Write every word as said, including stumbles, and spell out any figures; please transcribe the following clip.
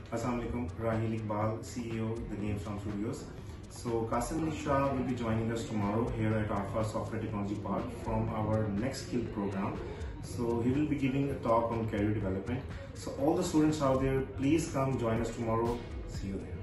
Assalamu alaikum, Rahil Iqbal, C E O, The Game Storm Studios. So Qasim Ali Shah will be joining us tomorrow here at Arfa Software Technology Park from our Next Skill program. So he will be giving a talk on career development. So all the students out there, please come join us tomorrow. See you there.